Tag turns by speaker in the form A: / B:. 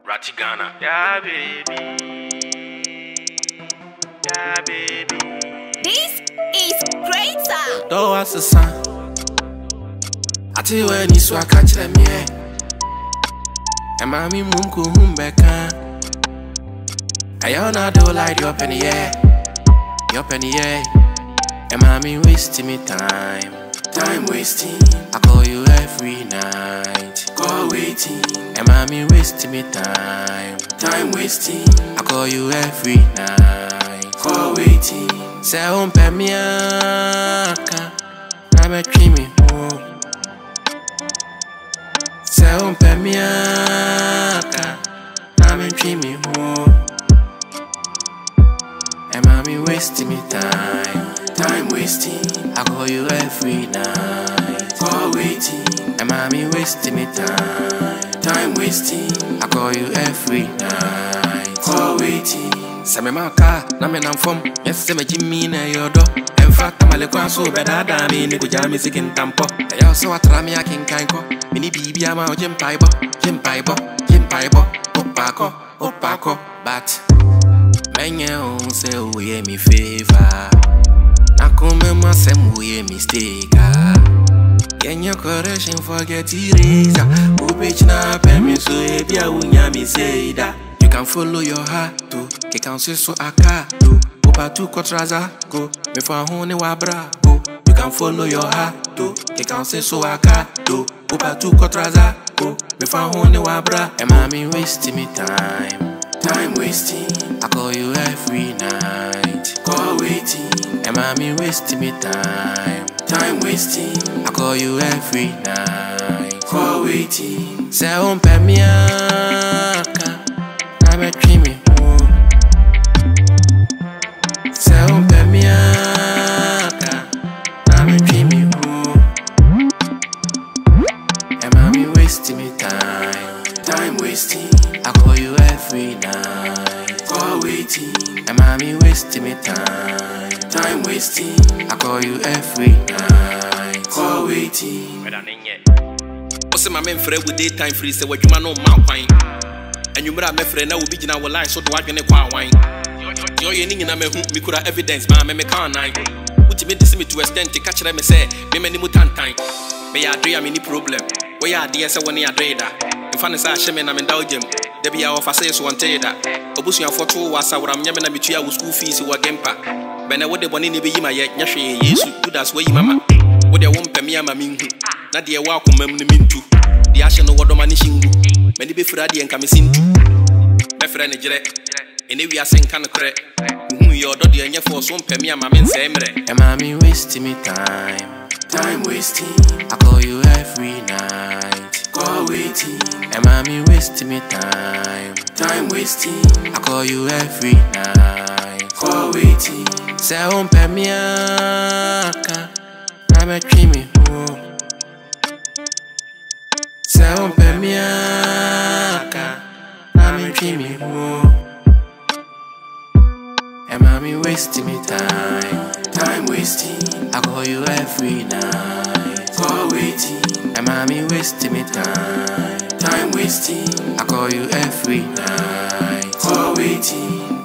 A: Ratty Ghana. Yeah, baby. Yeah, baby.
B: This is Kreator.
C: Do what's the sun? I tell you when you swag catch them, yeah. And mommy munku humbeka. I don't do like your penny, yeah. Your penny, yeah. And mommy wasting me time. Time wasting. I call you every night. Call waiting. And mommy wasting me time. Time wasting. I call you every night. Call waiting. Say on pemiaka. I'm a dreamy home. Say on pemiaka. I'm a dreamy home. And mommy wasting me time. Time wasting. I call you every night. Call waiting. And mommy wasting me time. Time wasting. I call you every night. Call waiting. Say me maka, na me nam from. Yes, say me Jimmy na yodo. In fact, I'm a little so better than me. Niku jam is in tampo. I also try me a king kanko. Mini bibi ama o Jim Pibo, Jim Pibo, Jim Pibo. Opako, opako. But many on say we hear me favor. Na come ma sem we hear mistake. Can your correction forget eraser? Who bitch na pay me so if ya unya me say that. You can follow your heart too. Ke can say so akado. Opa tu kotraza go. Me for hone wa bra go. You can follow your heart too. Ke can say so akado. Opa tu kotraza go. Me for hone wa bra. And mommy wasting me time. Time wasting. I call you every night. Call waiting. And mommy wasting me time. Time wasting. I call you every night. Call waiting. Say on pemiaka. I'm a dreamy home. Say on pemiaka. I'm a dreamy home. And mommy wasting me time. Time wasting. I call you every night. Call waiting. And mommy wasting me time. Time wasting. I call you every night. Call waiting.
A: What's my main friend with daytime free? Say what you man no mouth wine. And you mera me friend now will be in our life, so do I get a wine. You're in a me who could have evidence, ma me can't nine. Which made this me to extend to catch them and say, me many mutant time. May I dream any problem? Where are the answer when you are trader? If I say shame and I'm in Belgium, there be our facets one trader. Obusia for 2 was our Yamana between our school fees who are gempa. When I would the one in the Bima yet, Yashi, yes, do that's where you mamma. Would they won't pay me a mamin? Not the welcome mean too. The ashen of what manishing. Many be Freddy and Camisin too. My friend, and if we are saying kind of correct, your daughter and your force won't pay me a mammin same.
C: And mommy wasting me time. Time wasting. I call you every night. Call waiting. And mommy wasting me time. Time wasting. I call you every night. Call waiting. Say on pemiaka. I'm a dreamy home. Say on pemiaka. I'm a dreamy home. And mommy wasting me time. Time wasting. I call you every night. Call waiting. And mommy wasting me time. Time wasting. I call you every night. Call waiting.